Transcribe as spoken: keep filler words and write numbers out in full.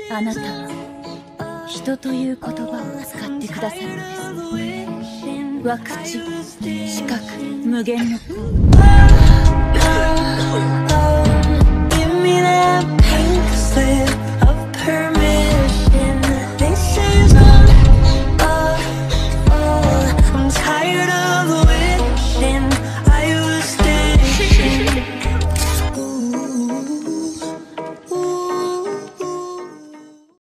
あなたは人という言葉を使ってくださるのです。ワクチン、視覚、無限の子。